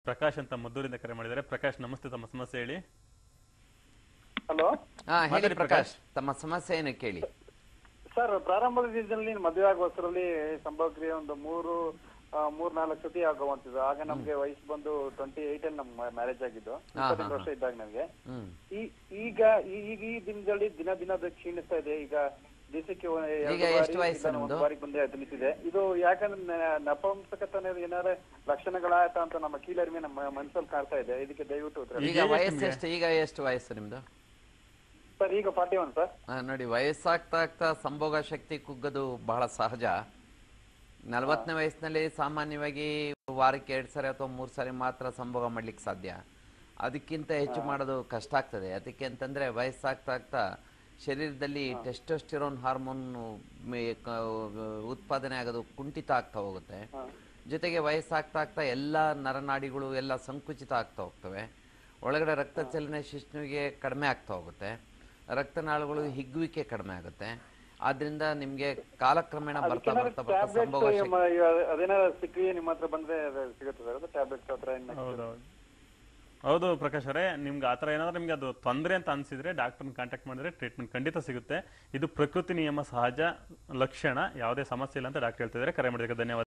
ಪ್ರಕಾಶ್ ಅಂತ ಮದ್ದೂರಿಂದ ಕರೆ ಮಾಡಿದ್ದಾರೆ. ಪ್ರಕಾಶ್ ನಮಸ್ತೆ, ತಮ್ಮ ಸಮಸ್ಯೆ ಹೇಳಿ. ಹಲೋ, ಹೇಳಿ ಮಾತಾಡಿ ಪ್ರಕಾಶ್, ತಮ್ಮ ಸಮಸ್ಯೆ ಏನು ಕೇಳಿ. ಸರ್ ಪ್ರಾರಂಭದ ದಿನದಲ್ಲಿ ಮದುವೆ ಆಗುವಷ್ಟರಲ್ಲಿ ಸಂಭವ ಕ್ರಿಯೆ ಒಂದು ಮೂರ್-ನಾಲ್ಕು ಸತಿ ಆಗುವಂತಿದ್ದು. ಆಗ ನಮ್ಗೆ ವಯಸ್ಸು ಬಂದು 28 ಅಲ್ಲಿ ನಮ್ ಮ್ಯಾರೇಜ್ ಆಗಿದ್ದು, 28 ವರ್ಷ ಇದ್ದಾಗ ನಮ್ಗೆ. ಈಗ ಈ ದಿನದಲ್ಲಿ ದಿನ ದಿನ ಕ್ಷೀಣಿಸ್ತಾ ಇದೆ. ಈಗ ದಿವಸಕ್ಕೆ ಎಷ್ಟು ವಯಸ್ಸು ನಿಮ್ದು? ಬಾರಿಗೆ ಬಂದೇ ನಿಂತಿದೆ. ಇದು ಯಾಕಂದ್ರೆ ನಪುಂಸಕತನ ಏನಾರ ಲಕ್ಷಣಗಳಾಯ್ತಾ ಅಂತ ನಮ್ಮ ಕೀಳರಿಮೆ ನಮ್ಮ ಮನಸ್ಸಲ್ಲಿ ಕಾಡ್ತಾ ಇದೆ. ಇದಕ್ಕೆ ದಯವಿಟ್ಟು ಉತ್ತರ. ಈಗ ವಯಸ್ಸು ಎಷ್ಟು? ಈಗ ಎಷ್ಟು ವಯಸ್ಸು ನಿಮ್ದು? ಸರ್ ಈಗ 41 ಸರ್. ನೋಡಿ, ವಯಸ್ಸಾಗ್ತಾ ಆಗ್ತಾ ಸಂಭೋಗ ಶಕ್ತಿ ಕುಗ್ಗೋದು ಬಹಳ ಸಹಜ. 40ನೇ ವಯಸ್ಸಿನಲ್ಲಿ ಸಾಮಾನ್ಯವಾಗಿ ವಾರಕ್ಕೆ 2 ಸಾರಿ ಅಥವಾ 3 ಸಾರಿ ಮಾತ್ರ ಸಂಭೋಗ ಮಾಡ್ಲಿಕ್ಕೆ ಸಾಧ್ಯ. ಅದಕ್ಕಿಂತ ಹೆಚ್ಚು ಮಾಡೋದು ಕಷ್ಟ ಆಗ್ತದೆ. ಅದಕ್ಕೆ ಅಂತಂದ್ರೆ ವಯಸ್ಸಾಗ್ತಾ ಆಗ್ತಾ ಶರೀರದಲ್ಲಿ ಟೆಸ್ಟೋಸ್ಟಿರೋನ್ ಹಾರ್ಮೋನ್ ಉತ್ಪಾದನೆ ಆಗೋದು ಕುಂಠಿತ ಆಗ್ತಾ ಹೋಗುತ್ತೆ. ಜೊತೆಗೆ ವಯಸ್ಸಾಗ್ತಾ ಆಗ್ತಾ ಎಲ್ಲ ನರನಾಡಿಗಳು ಎಲ್ಲ ಸಂಕುಚಿತ ಆಗ್ತಾ ಹೋಗ್ತವೆ. ಒಳಗಡೆ ರಕ್ತ ಚಲನೆ ಶಿಶ್ನುವಿಗೆ ಕಡಿಮೆ ಆಗ್ತಾ ಹೋಗುತ್ತೆ. ರಕ್ತನಾಳಗಳು ಹಿಗ್ಗುವಿಕೆ ಕಡಿಮೆ ಆಗುತ್ತೆ. ಆದ್ರಿಂದ ನಿಮ್ಗೆ ಕಾಲಕ್ರಮೇಣ ಬರ್ತಾ ಬರ್ತಾ ಬರ್ತಾ ಸಂಭೋಗ ಹೌದು ಪ್ರಕಾಶ್ ಅವರೇ, ನಿಮ್ಗೆ ಆತರ ಏನಾದ್ರು ನಿಮ್ಗೆ ಅದು ತೊಂದರೆ ಅಂತ ಅನ್ಸಿದ್ರೆ ಡಾಕ್ಟರ್ನ ಕಾಂಟ್ಯಾಕ್ಟ್ ಮಾಡಿದ್ರೆ ಟ್ರೀಟ್ಮೆಂಟ್ ಖಂಡಿತ ಸಿಗುತ್ತೆ. ಇದು ಪ್ರಕೃತಿ ನಿಯಮ, ಸಹಜ ಲಕ್ಷಣ, ಯಾವುದೇ ಸಮಸ್ಯೆ ಇಲ್ಲ ಅಂತ ಡಾಕ್ಟರ್ ಹೇಳ್ತಿದ್ದಾರೆ. ಕರೆ ಮಾಡಿದ್ದಕ್ಕೆ ಧನ್ಯವಾದ.